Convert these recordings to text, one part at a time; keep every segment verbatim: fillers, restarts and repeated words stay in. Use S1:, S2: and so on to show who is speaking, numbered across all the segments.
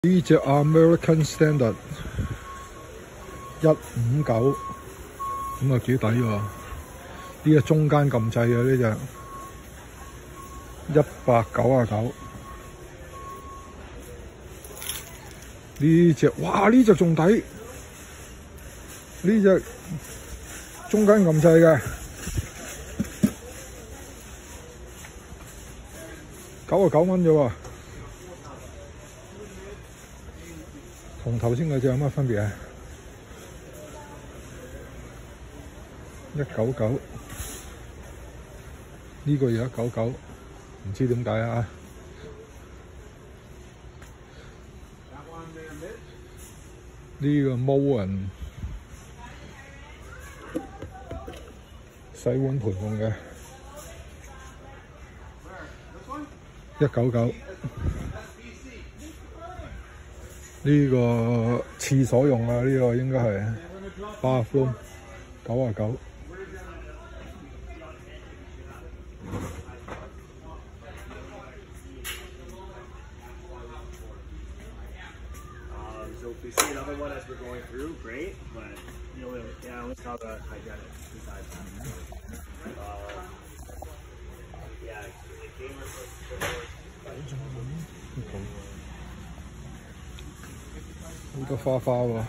S1: 呢隻 American Standard 一五九，咁啊幾抵喎！呢個中間撳掣啊，呢隻一百九啊九。呢隻哇，呢隻仲抵，呢隻中間撳掣嘅九啊九蚊啫喎。 同頭先嗰隻有乜分別啊？一九九，呢個而家九九，唔知點解啊？呢個 Moen 洗碗盤用嘅，一九九。 呢個廁所用啊，呢、這個應該係 bathroom 九啊九。好多花花喎，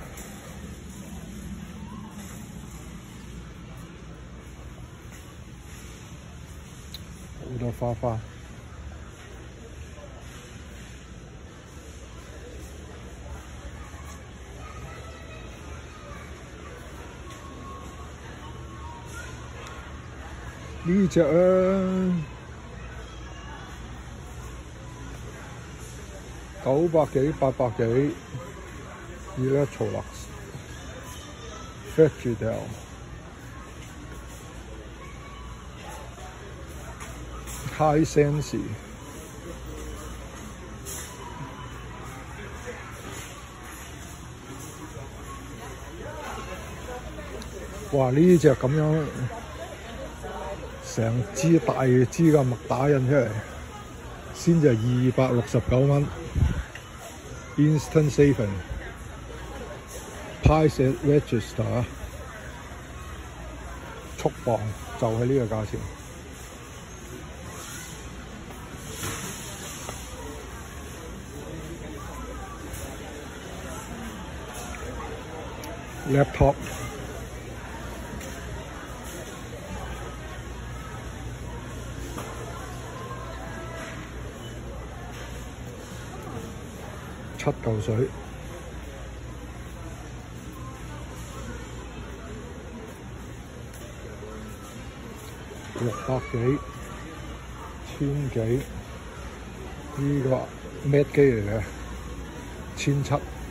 S1: 好多花花。呢隻啊，九百幾、八百幾。 Electrolux Frigidaire ，Hisense 哇！呢隻咁樣成支大支嘅麥打印出嚟，先至係二百六十九蚊 ，Instant Saving。 Price at Register 速磅就係呢個價錢。Laptop 七嚿水。 六百幾、千幾，呢個 Mac 機嚟嘅，千七。